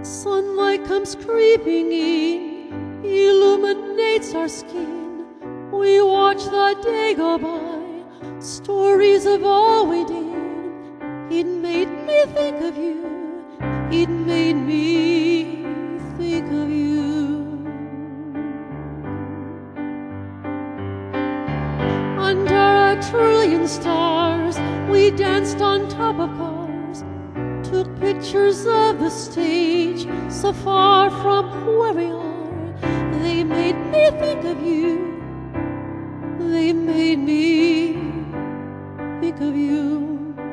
Sunlight comes creeping in, illuminates our skin. We watch the day go by, stories of all we did. It made me think of you, it made me think of you. Under a trillion stars, we danced on top of cars, took pictures of the stage so far from where we are. They made me think of you, they made me think of you.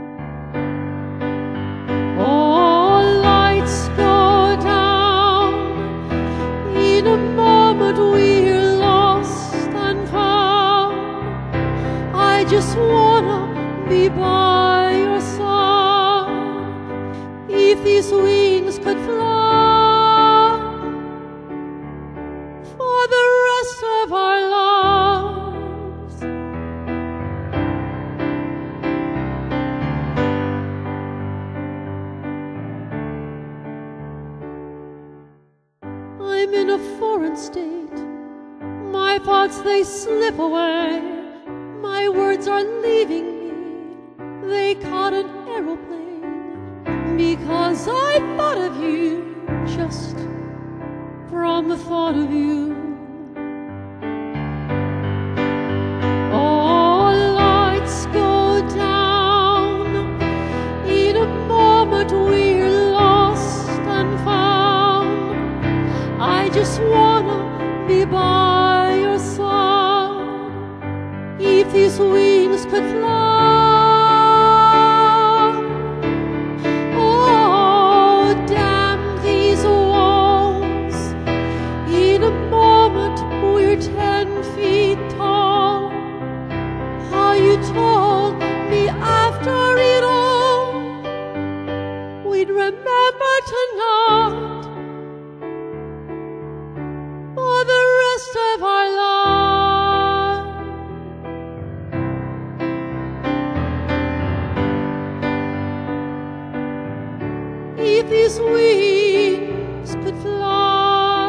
All lights go down, in a moment we're lost and found. I just wanna be by your side. If these wings could fly for the rest of our lives. I'm in a foreign state, my thoughts they slip away. My words are leaving me, they caught an aeroplane, because I thought of you, just from the thought of you. All lights go down, in a moment we're lost and found. I just wanna be by your side. If these wings could fly, oh, damn these walls. In a moment we're 10 feet tall. How you told me after it all, we'd remember tonight for the rest of our lives. If these wings could fly,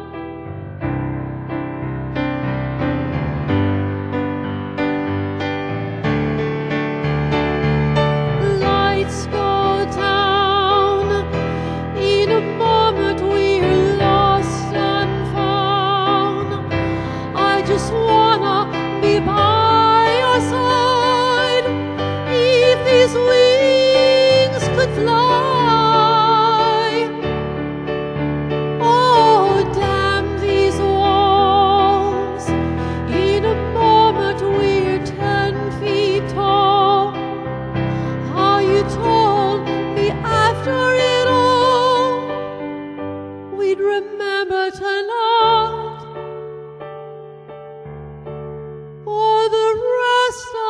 lights go down, in a moment we're lost and found. I just wanna be by your side. If these wings could fly, oh, damn these walls. In a moment we're 10 feet tall. How you told me after it all, we'd remember tonight for the rest of